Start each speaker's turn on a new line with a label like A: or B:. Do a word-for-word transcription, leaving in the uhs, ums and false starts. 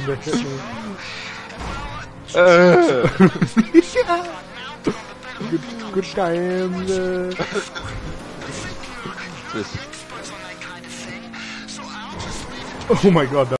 A: they hit me.
B: Uh.
A: good, good times. Uh.
B: Just
A: Oh my god.